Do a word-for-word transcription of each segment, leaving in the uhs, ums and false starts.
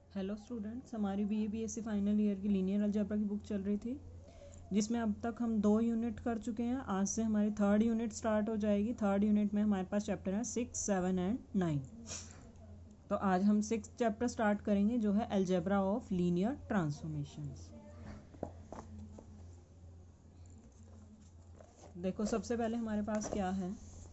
Hello students, हमारी B A B S C final year की linear algebra की book चल रही थी, जिसमें अब तक हम दो यूनिट कर चुके हैं। आज से हमारी थर्ड यूनिट स्टार्ट हो जाएगी। थर्ड यूनिट में हमारे पास चैप्टर है सिक्स, सेवन एंड नाइन। तो आज हम सिक्स चैप्टर स्टार्ट करेंगे, जो है अलजेब्रा ऑफ लीनियर ट्रांसफॉर्मेशंस। देखो, सबसे पहले हमारे पास क्या है,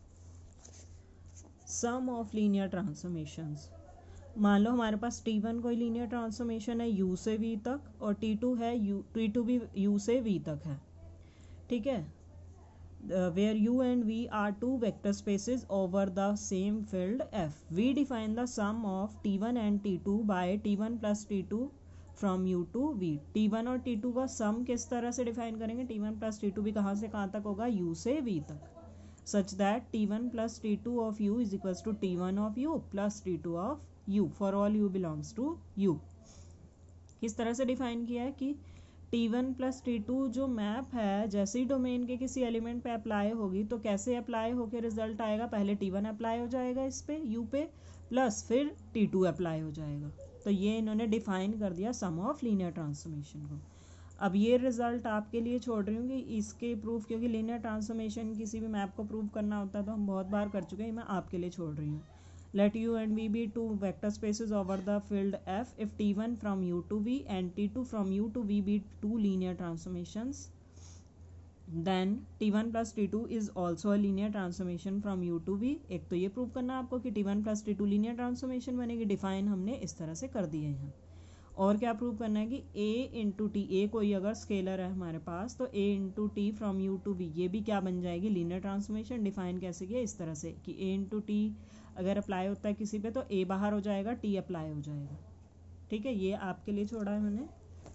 सम ऑफ लीनियर ट्रांसफॉर्मेशंस। मान लो हमारे पास टी वन कोई लीनियर ट्रांसफॉर्मेशन है यू से वी तक, और टी टू है यू टी टू भी यू से वी तक है। ठीक है, where U and V are two vector spaces over the same field F. We define the sum of T one and T two by T one plus T two from U to V. T one और T two का सम किस तरह से define करेंगे? T one plus T two भी कहाँ से कहाँ तक होगा? यू से वी तक, such that T one plus T two of u is equals to T one of u plus T two of u for all u belongs to u। किस तरह से डिफाइन किया है कि T one plus T two जो map है, जैसे ही domain के किसी एलिमेंट पे अप्लाई होगी तो कैसे अप्लाई होकर रिजल्ट आएगा? पहले टी वन अप्लाई हो जाएगा इस पे u पे, प्लस फिर टी टू अप्लाई हो जाएगा। तो ये इन्होंने डिफाइन कर दिया सम ऑफ लीनियर ट्रांसफॉर्मेशन को। अब ये रिजल्ट आपके लिए छोड़ रही हूँ कि इसके प्रूफ, क्योंकि लीनियर ट्रांसफॉर्मेशन किसी भी मैप को प्रूव करना होता है तो हम बहुत बार कर चुके हैं, मैं आपके लिए छोड़ रही हूँ। Let U and V be two vector spaces over the field F if T one from U to V and T two from U to V be two linear transformations, then T one plus T two is also a linear transformation from U to V. एक तो ये prove करना आपको कि T one plus T two linear transformation बनेगी। Define हमने इस तरह से कर दिए हैं। और क्या प्रूव करना है कि a इंटू टी, ए कोई अगर स्केलर है हमारे पास, तो a into T from U to V, ये भी क्या बन जाएगी? Linear transformation. डिफाइन कैसे किया? इस तरह से कि a इंटू टी अगर अप्लाई होता है किसी पे तो a बाहर हो जाएगा, t अप्लाई हो जाएगा। ठीक है, ये आपके लिए छोड़ा है मैंने।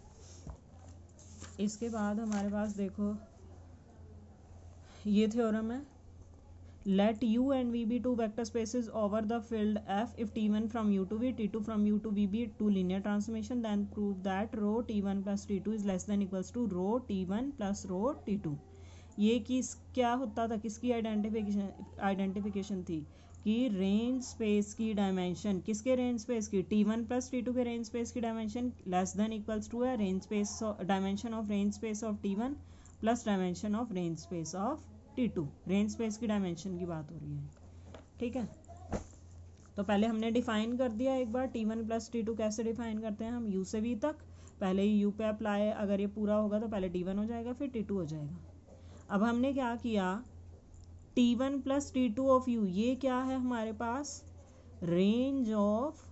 इसके बाद हमारे पास देखो, ये थ्योरम है, let u and v be two vector spaces over the field f if T one from u to v, T two from u to v be two linear transformation, then prove that rho T one plus T two is less than equals to rho T one plus rho T two. ये किस क्या होता था, किसकी identification identification थी कि range space की dimension, किसके रेंज स्पेस की? T one plus T two के रेंज स्पेस की dimension less than equals to है range space dimension of range space of T one plus dimension of range space of T two. Range space की dimension की बात हो रही है। ठीक है, तो पहले हमने डिफाइन कर दिया एक बार T one plus T two कैसे डिफाइन करते हैं हम, यू से वी तक। पहले ही यू पे अप्लाई, अगर ये पूरा होगा तो पहले टी वन हो जाएगा फिर टी टू हो जाएगा। अब हमने क्या किया, T one plus T two of U, ये क्या है हमारे पास? Range of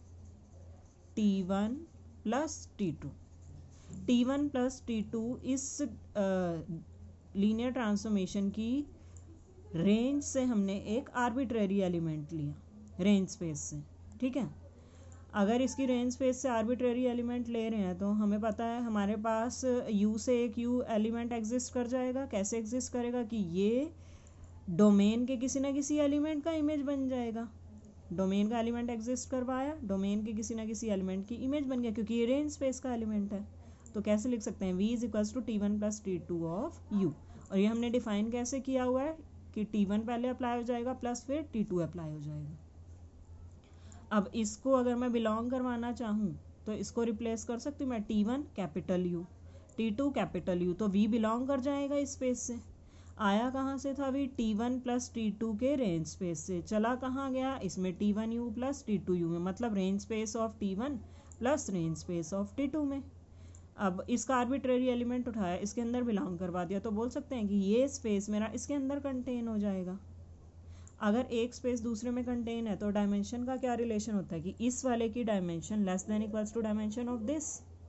T one plus T two. T one plus T two इस लीनियर ट्रांसफॉर्मेशन की रेंज से हमने एक आर्बिट्रेरी एलिमेंट लिया रेंज स्पेस से। ठीक है, अगर इसकी रेंज स्पेस से आर्बिट्रेरी एलिमेंट ले रहे हैं तो हमें पता है हमारे पास u से एक u एलिमेंट एग्जिस्ट कर जाएगा। कैसे एग्जिस्ट करेगा कि ये डोमेन के किसी ना किसी एलिमेंट का इमेज बन जाएगा। डोमेन का एलिमेंट एग्जिस्ट करवाया, डोमेन के किसी ना किसी एलिमेंट की इमेज बन गया, क्योंकि ये रेंज स्पेस का एलिमेंट है। तो कैसे लिख सकते हैं? v is equals to T one plus T two of u। और ये हमने डिफाइन कैसे किया हुआ है कि टी वन पहले अप्लाई हो जाएगा प्लस फिर टी टू अप्लाई हो जाएगा। अब इसको अगर मैं बिलोंग करवाना चाहूँ तो इसको रिप्लेस कर सकती हूँ मैं, T one capital u, T two capital u, तो v बिलोंग कर जाएगा इस स्पेस से। आया कहाँ से था v? T one plus T two के रेंज स्पेस से। चला कहाँ गया? इसमें T one U plus T two U में, मतलब range space of T one plus range space of T two में। अब इसका आर्बिट्रेरी एलिमेंट उठाया, इसके अंदर बिलोंग करवा दिया, तो बोल सकते हैं कि ये स्पेस मेरा इसके अंदर कंटेन हो जाएगा। अगर एक स्पेस दूसरे में कंटेन है तो डायमेंशन का क्या रिलेशन होता है कि इस वाले की dimension less than equals to dimension of this.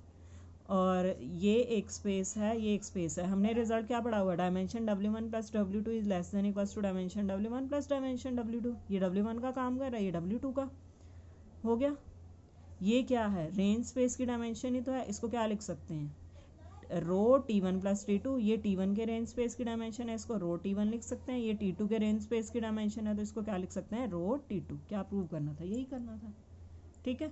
और ये एक स्पेस है, ये एक स्पेस है। हमने रिजल्ट क्या पढ़ा हुआ? Dimension W one plus W two is less than equals to dimension W one plus dimension W two. ये डब्ल्यू वन का काम कर रहा है, ये डब्ल्यू टू का हो गया। ये क्या है? रेंज स्पेस की डायमेंशन ही तो है। इसको क्या लिख सकते हैं? Rho T one plus T two, ये टी वन के रेंज स्पेस की डायमेंशन है, इसको रो टी वन लिख सकते हैं। ये टी टू के रेंज स्पेस की डायमेंशन है तो इसको क्या लिख सकते हैं? Rho T two. क्या प्रूव करना था? यही करना था। ठीक है,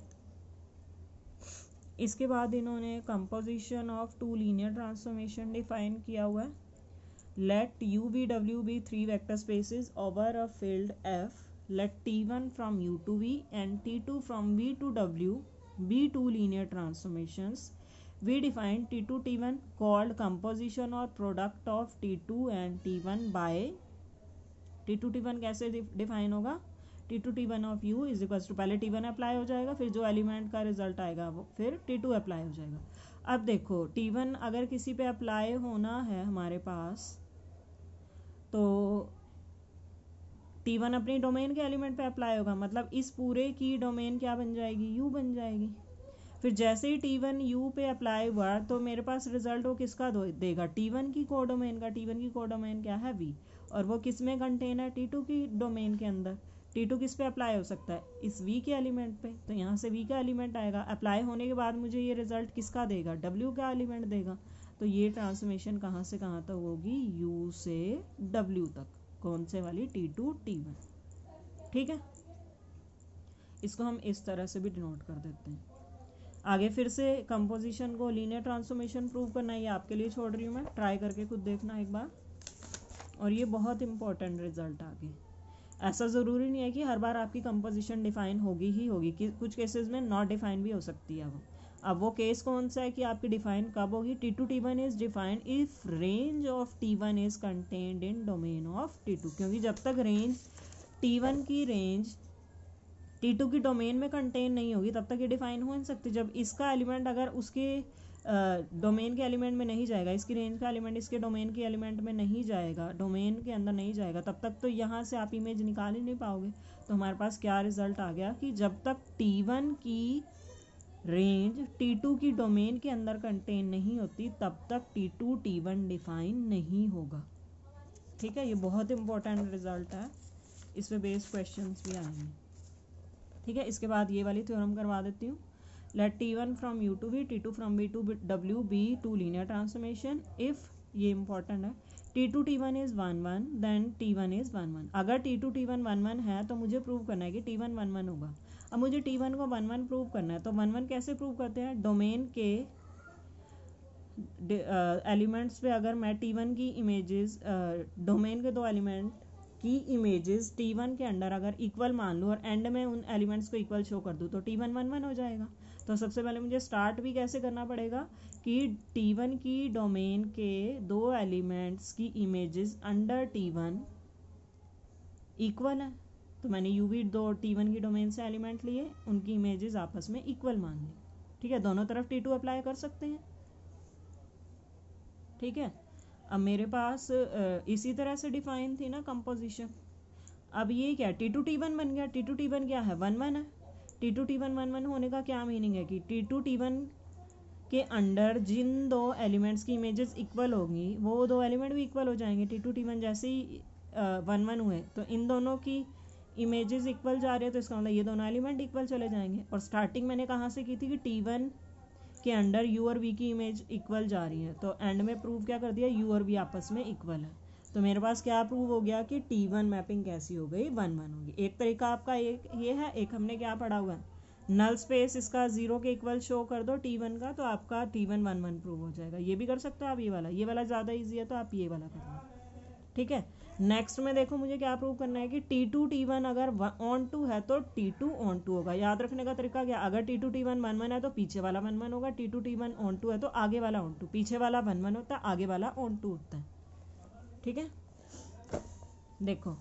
इसके बाद इन्होंने composition of two linear transformation define किया हुआ है। Let U be W be three vector spaces over a field F. Let T one from u to v and T two from v to w be two linear transformations, we define T two T one called composition or product of T two and T one by T two T one कैसे define होगा, T two T one of U is equals to, पहले T one apply हो जाएगा, फिर जो element का result आएगा वो फिर T two अप्लाई हो जाएगा। अब देखो T one अगर किसी पे अप्लाई होना है हमारे पास, तो T one अपनी डोमेन के एलिमेंट पे अप्लाई होगा, मतलब इस पूरे की डोमेन क्या बन जाएगी, U बन जाएगी। फिर जैसे ही T one U पे अप्लाई हुआ तो मेरे पास रिजल्ट वो किसका देगा, T one की कोडोमेन का। T one की कोडोमेन क्या है, V, और वो किस में कंटेन है, T two की डोमेन के अंदर। T two किस पे अप्लाई हो सकता है, इस V के एलिमेंट पे, तो यहाँ से V का एलिमेंट आएगा। अप्लाई होने के बाद मुझे ये रिजल्ट किसका देगा, W का एलिमेंट देगा। तो ये ट्रांसफॉर्मेशन कहाँ से कहाँ तक होगी, U से W तक, कौन से वाली, T two T one। ठीक है, इसको हम इस तरह से भी डिनोट कर देते हैं। आगे फिर से कंपोजिशन को लीनियर ट्रांसफॉर्मेशन प्रूव करना है, ये आपके लिए छोड़ रही हूँ मैं, ट्राई करके खुद देखना एक बार। और ये बहुत इंपॉर्टेंट रिजल्ट आगे, ऐसा ज़रूरी नहीं है कि हर बार आपकी कंपोजिशन डिफाइन होगी ही होगी, कि कुछ केसेस में नॉट डिफाइन भी हो सकती है वो। अब वो केस कौन सा है कि आपकी डिफाइन कब होगी, T two T one is defined if range of T one is contained in domain of T two, क्योंकि जब तक रेंज T one की रेंज T two की डोमेन में कंटेन नहीं होगी तब तक ये डिफाइन हो नहीं सकती। जब इसका एलिमेंट अगर उसके डोमेन के एलिमेंट में नहीं जाएगा, इसकी रेंज का एलिमेंट इसके डोमेन के एलिमेंट में नहीं जाएगा, डोमेन के अंदर नहीं जाएगा, तब तक तो यहाँ से आप इमेज निकाल ही नहीं पाओगे। तो हमारे पास क्या रिजल्ट आ गया कि जब तक T one की रेंज T two की डोमेन के अंदर कंटेन नहीं होती तब तक T two T one define नहीं होगा। ठीक है, ये बहुत इंपॉर्टेंट रिजल्ट है, इस पे बेस्ड क्वेश्चंस भी आएंगे। ठीक है, इसके बाद ये वाली थ्योरम करवा देती हूँ। Let T one from U to V, T two from V to W be two linear transformation if, ये इंपॉर्टेंट है, T two T one is one one then T one is one one। अगर T two T one one one है तो मुझे prove करना है कि T one one one होगा। अब मुझे T one को one one प्रूव करना है, तो one one कैसे प्रूव करते हैं, डोमेन के एलिमेंट्स uh, पे अगर मैं T one की इमेजेस, डोमेन uh, के दो एलिमेंट की इमेजेस T one के अंडर अगर इक्वल मान लूँ और एंड में उन एलिमेंट्स को इक्वल शो कर दूँ तो T one one one हो जाएगा। तो सबसे पहले मुझे स्टार्ट भी कैसे करना पड़ेगा कि T one की डोमेन के दो एलिमेंट्स की images under T one equal है, तो मैंने U V दो T one की डोमेन से एलिमेंट लिए, उनकी इमेजेस आपस में इक्वल मान ली। ठीक है, दोनों तरफ T two अप्लाई कर सकते हैं। ठीक है, अब मेरे पास इसी तरह से डिफाइन थी ना कंपोजिशन। अब ये क्या, T two T one बन गया। T two T one क्या है, वन वन है। T two T one one one होने का क्या मीनिंग है कि T two T one के अंडर जिन दो एलिमेंट्स की इमेजेस इक्वल होंगी वो दो एलिमेंट भी इक्वल हो जाएंगे। T two T one जैसे ही वन वन हुए तो इन दोनों की इमेजेस इक्वल जा रही है, तो इसका मतलब ये दोनों एलिमेंट इक्वल चले जाएंगे। और स्टार्टिंग मैंने कहाँ से की थी कि T one के अंडर U और V की इमेज इक्वल जा रही है, तो एंड में प्रूव क्या कर दिया, U और V आपस में इक्वल है। तो मेरे पास क्या प्रूव हो गया कि T one मैपिंग कैसी हो गई, वन वन होगी। एक तरीका आपका एक ये है, एक हमने क्या पढ़ा हुआ है, नल स्पेस इसका जीरो के इक्वल शो कर दो T one का, तो आपका T one one one prove हो जाएगा। ये भी कर सकते हो आप, ये वाला ये वाला ज़्यादा ईजी है तो आप ये वाला कर लो। ठीक है, नेक्स्ट में देखो मुझे क्या प्रूव करना है कि T two T one अगर ऑन टू है तो T two ऑन टू होगा। याद रखने का तरीका क्या, अगर T two T one one one है तो पीछे वाला वन वन होगा, T two T one onto है तो आगे वाला ऑन टू, पीछे वाला वन वन होता है, आगे वाला ऑन टू होता है। ठीक है, देखो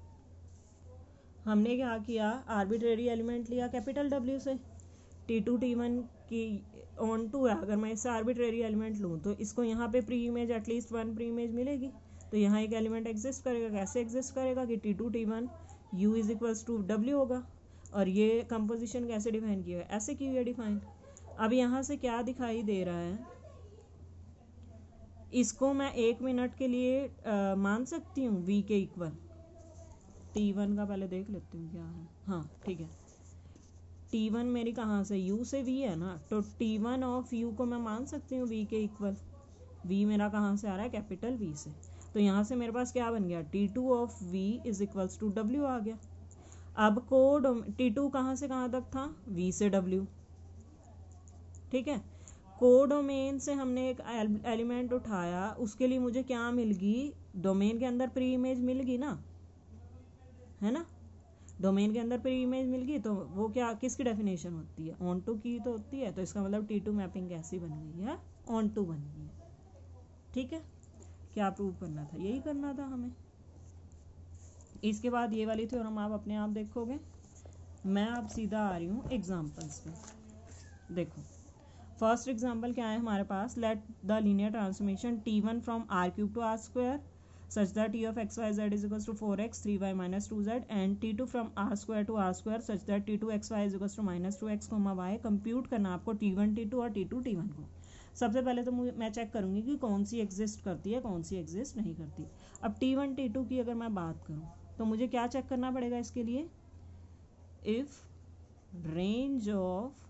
हमने क्या किया, आर्बिट्रेरी एलिमेंट लिया कैपिटल W से, T two T one की ऑन टू है, अगर मैं इससे आर्बिट्रेरी एलिमेंट लूँ तो इसको यहाँ पे preimage at least one preimage मिलेगी, तो यहाँ एक एलिमेंट एग्जिस्ट करेगा। कैसे एग्जिस्ट करेगा कि T two T one U is equals to W होगा। और ये कंपोजिशन कैसे डिफाइन की है, ऐसे की हुई है डिफाइन। अब यहाँ से क्या दिखाई दे रहा है, इसको मैं एक मिनट के लिए आ, मान सकती हूँ V के इक्वल। T one का पहले देख लेती हूँ क्या है, हाँ ठीक है, T one मेरी कहाँ से, U से V है ना, तो T one ऑफ U को मैं मान सकती हूँ V के इक्वल। V मेरा कहाँ से आ रहा है, कैपिटल V से, तो यहाँ से मेरे पास क्या बन गया, T two of V is equals to W आ गया। अब कोड T two कहाँ से कहाँ तक था, V से W। ठीक है, कोडोमेन से हमने एक एलिमेंट उठाया, उसके लिए मुझे क्या मिल गई, डोमेन के अंदर प्री इमेज मिल गई ना, है ना। डोमेन के अंदर प्री इमेज मिल गई तो वो क्या किसकी डेफिनेशन होती है, ऑन टू की तो होती है, तो इसका मतलब टी टू मैपिंग कैसी बन गई है, ऑन टू बन गई है। ठीक है, क्या प्रूव करना था, यही करना था हमें। इसके बाद ये वाली थ्योरम आप अपने आप देखोगे। मैं अब सीधा आ रही हूँ एग्जाम्पल्स पे। देखो फर्स्ट एग्जाम्पल क्या है हमारे पास, let the linear transformation T one from R cube to R square such that t of xy z is equals to four x three y minus two z and t two from r square to r square such that t two xy is equals to minus two x comma y। Compute करना आपको t one t two और t two t one को। सबसे पहले तो मैं check करूंगी कि कौन सी एग्जिस्ट करती है कौन सी एग्जिस्ट नहीं करती। अब t वन t टू की अगर मैं बात करूं तो मुझे क्या चेक करना पड़ेगा इसके लिए, if range of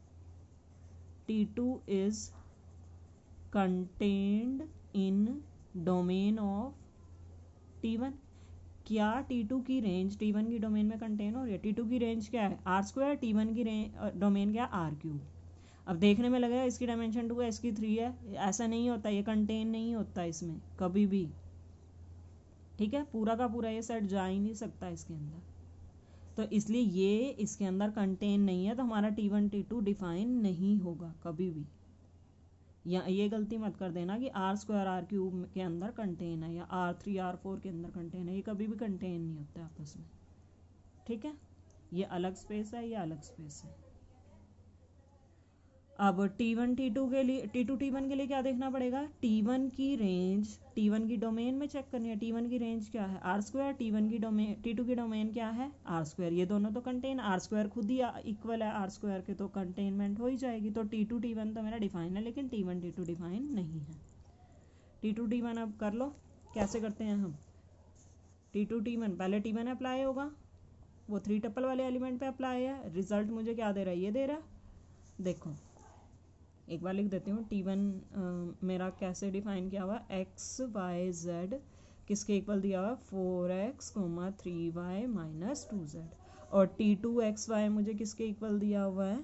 t two is contained in domain of T one. क्या टी टू की रेंज टी वन की डोमेन में कंटेन हो रही है, टी टू की रेंज क्या है आर स्क्वायर, टी वन की रेंज डोमेन क्या है आर क्यूब। अब देखने में लगेगा इसकी डायमेंशन टू है इसकी थ्री है, ऐसा नहीं होता, ये कंटेन नहीं होता इसमें कभी भी। ठीक है, पूरा का पूरा ये सेट जा ही नहीं सकता इसके अंदर, तो इसलिए ये इसके अंदर कंटेन नहीं है, तो हमारा T one T two define नहीं होगा कभी भी। या ये गलती मत कर देना कि आर स्क्वायर आर क्यूब के अंदर कंटेन है या आर थ्री आर फोर के अंदर कंटेन है, ये कभी भी कंटेन नहीं होता आपस में। ठीक है, ये अलग स्पेस है, ये अलग स्पेस है। अब टी वन टी टू के लिए टी टू टी वन के लिए क्या देखना पड़ेगा, टी वन की रेंज टी वन की डोमेन में चेक करनी है। टी वन की रेंज क्या है आर स्क्वायर, टी वन की डोमेन टी टू की डोमेन क्या है आर स्क्वायर, ये दोनों तो कंटेन, आर स्क्वायर खुद ही इक्वल है आर स्क्वायर के, तो कंटेनमेंट हो ही जाएगी। तो टी टू टी वन तो मेरा डिफाइन है, लेकिन T one T two define नहीं है। टी टू टी वन अब कर लो, कैसे करते हैं हम। टी टू टी वन पहले टी वन अप्लाई होगा, वो थ्री टपल वाले एलिमेंट पे अप्लाई है, रिजल्ट मुझे क्या दे रहा है, ये दे रहा है। देखो एक बार लिख देती हूँ, टी वन मेरा कैसे डिफाइन किया हुआ, एक्स वाई जेड किसके इक्वल दिया हुआ, four x comma three y minus two z, और टी टू एक्स वाई मुझे किसके इक्वल दिया हुआ है,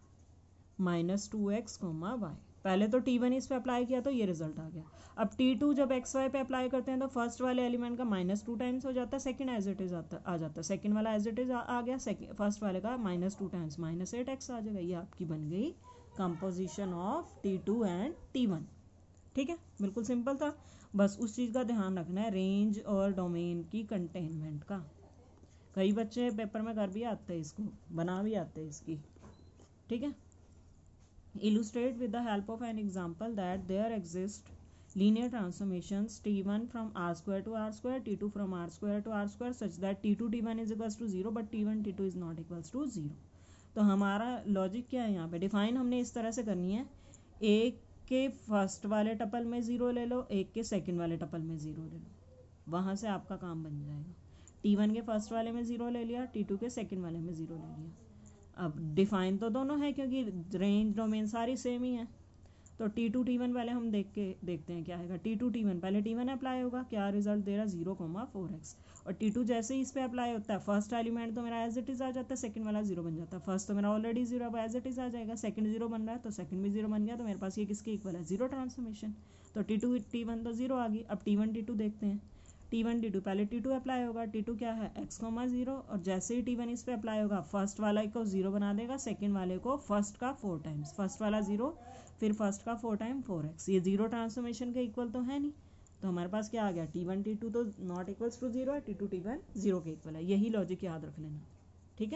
minus two x comma y. पहले तो टी वन इस पे अप्लाई किया तो ये रिजल्ट आ गया। अब टी टू जब एक्स वाई पे अप्लाई करते हैं तो फर्स्ट वाले एलिमेंट का माइनस टू टाइम्स हो जाता है, सेकंड एज इट इज आता आ जाता है, सेकंड वाला एज इट इज आ गया, फर्स्ट वाले का minus two times minus eight X आ जाएगा। ये आपकी बन गई composition of T two and T one. ठीक है, बिल्कुल सिंपल था, बस उस चीज़ का ध्यान रखना है, रेंज और डोमेन की कंटेनमेंट का। कई बच्चे पेपर में कर भी आते हैं, इसको बना भी आते हैं इसकी। ठीक है, illustrate with the help of an example that there exist linear transformations t one from r square to r square, t two from r square to r square such that t two t one is equals to zero but t one t two is not equals to zero। तो हमारा logic क्या है यहाँ पे, define हमने इस तरह से करनी है, एक के फर्स्ट वाले टपल में ज़ीरो ले लो, एक के सेकंड वाले टपल में ज़ीरो ले लो, वहाँ से आपका काम बन जाएगा। टी वन के फर्स्ट वाले में ज़ीरो ले लिया, टी टू के सेकंड वाले में ज़ीरो ले लिया। अब डिफाइन तो दोनों है क्योंकि रेंज डोमेन सारी सेम ही है, तो टी टू टी वन पहले हम देख के देखते हैं क्या आएगा। टी टू टी वन पहले टी वन अप्लाई होगा, क्या रिजल्ट दे रहा है जीरो कोमा फोर एक्स, और टी टू जैसे ही इस पर अप्लाई होता है फर्स्ट एलिमेंट तो मेरा एज इट इज आ जाता है, सेकंड वाला जीरो बन जाता है। फर्स्ट तो मेरा ऑलरेडी जीरो अब एज इट इज आ जाएगा, सेकंड जीरो बन रहा है तो सेकंड भी जीरो बन गया, तो मेरे पास ये किसके इक्वल है, जीरो ट्रांसफॉर्मेशन। तो टी टू टी वन तो जीरो आ गई। अब टी वन टी टू देखते हैं, टी वन टी टू पहले टी टू अप्लाई होगा, टी टू क्या है एक्स कोमा जीरो, और जैसे ही टी वन इस पर अप्लाई होगा फर्स्ट वाला को जीरो बना देगा, सेकंड वाले को फर्स्ट का फोर टाइम्स, फर्स्ट वाला जीरो फिर फर्स्ट का फोर टाइम फोर एक्स, ये जीरो ट्रांसफॉर्मेशन के इक्वल तो है नहीं, तो हमारे पास क्या आ गया, टी वन टी टू तो नॉट इक्वल्स टू जीरो है, T two T one zero के इक्वल है। यही लॉजिक याद रख लेना। ठीक है,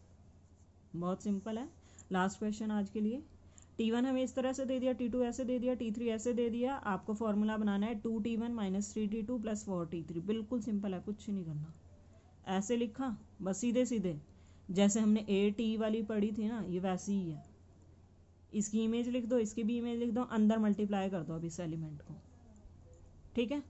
बहुत सिंपल है। लास्ट क्वेश्चन आज के लिए, टी वन हमें इस तरह से दे दिया, टी टू ऐसे दे दिया, टी थ्री ऐसे दे दिया, आपको फॉर्मूला बनाना है two T one minus three T two plus four T three. बिल्कुल सिंपल है, कुछ नहीं करना, ऐसे लिखा बस सीधे सीधे, जैसे हमने ए टी वाली पढ़ी थी ना, ये वैसी ही है। इसकी इमेज लिख दो, इसकी भी इमेज लिख दो, अंदर मल्टीप्लाई कर दो अब इस एलिमेंट को। ठीक है,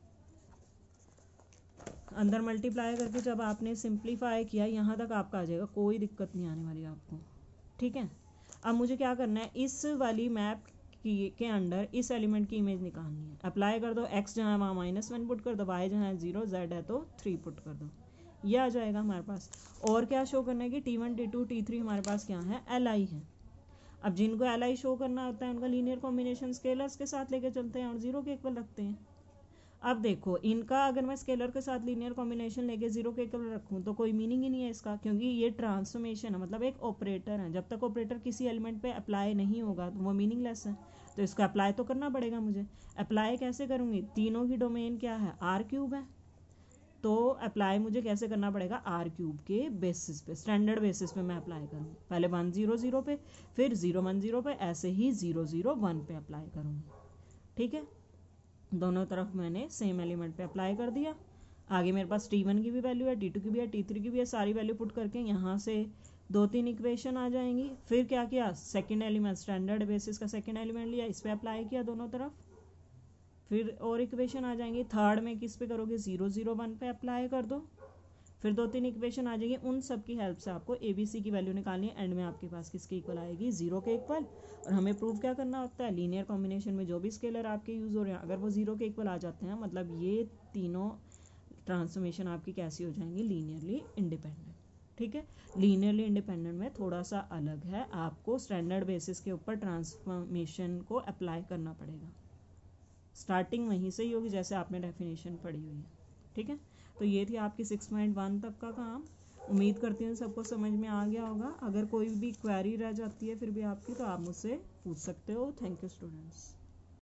अंदर मल्टीप्लाई करके जब आपने सिंप्लीफाई किया यहाँ तक आपका आ जाएगा, कोई दिक्कत नहीं आने वाली आपको। ठीक है, अब मुझे क्या करना है, इस वाली मैप की के अंडर इस एलिमेंट की इमेज निकालनी है। अप्लाई कर दो, एक्स जहाँ है वहाँ माइनस वन पुट कर दो, वाई जहाँ है जीरो, जेड है तो थ्री पुट कर दो, ये आ जाएगा हमारे पास। और क्या शो करना है कि T one T two T three हमारे पास क्या है, एल आई है। अब जिनको एल आई शो करना होता है उनका लीनियर कॉम्बिनेशन स्केलर्स के साथ लेके चलते हैं और जीरो के इक्वल रखते हैं। अब देखो इनका अगर मैं स्केलर के साथ लीनियर कॉम्बिनेशन लेके जीरो के इक्वल रखूँ तो कोई मीनिंग ही नहीं है इसका, क्योंकि ये ट्रांसफॉर्मेशन है, मतलब एक ऑपरेटर है। जब तक ऑपरेटर किसी एलिमेंट पे अप्लाई नहीं होगा तो वो मीनिंगलेस है। तो इसको अप्लाई तो करना पड़ेगा मुझे। अप्लाई कैसे करूँगी, तीनों की डोमेन क्या है, आर क्यूब है, तो अप्लाई मुझे कैसे करना पड़ेगा, आर क्यूब के बेसिस पे, स्टैंडर्ड बेसिस पे मैं अप्लाई करूँ। पहले वन जीरो जीरो पे, फिर जीरो वन जीरो पे, ऐसे ही जीरो जीरो वन पे अप्लाई करूँगी। ठीक है, दोनों तरफ मैंने सेम एलिमेंट पे अप्लाई कर दिया। आगे मेरे पास टी वन की भी वैल्यू है, टी टू की भी है, टी थ्री की भी है, सारी वैल्यू पुट करके यहाँ से दो तीन इक्वेशन आ जाएंगी। फिर क्या किया, सेकंड एलिमेंट, स्टैंडर्ड बेसिस का सेकंड एलिमेंट लिया, इस पर अप्लाई किया दोनों तरफ, फिर और इक्वेशन आ जाएंगी। थर्ड में किस पे करोगे, जीरो जीरो वन पे अप्लाई कर दो, फिर दो तीन इक्वेशन आ जाएगी। उन सब की हेल्प से आपको ए बी सी की वैल्यू निकालनी है। एंड में आपके पास किसके इक्वल आएगी, जीरो के इक्वल। और हमें प्रूव क्या करना होता है, लीनियर कॉम्बिनेशन में जो भी स्केलर आपके यूज़ हो रहे हैं अगर वो जीरो के इक्वल आ जाते हैं, मतलब ये तीनों ट्रांसफॉर्मेशन आपकी कैसी हो जाएंगी, लीनियरली इंडिपेंडेंट। ठीक है, लीनियरली इंडिपेंडेंट में थोड़ा सा अलग है, आपको स्टैंडर्ड बेसिस के ऊपर ट्रांसफॉर्मेशन को अप्लाई करना पड़ेगा। स्टार्टिंग वहीं से ही होगी जैसे आपने डेफिनेशन पढ़ी हुई है। ठीक है, तो ये थी आपकी सिक्स पॉइंट वन तक का काम। उम्मीद करती हूँ सबको समझ में आ गया होगा। अगर कोई भी क्वेरी रह जाती है फिर भी आपकी, तो आप मुझसे पूछ सकते हो। Thank you students.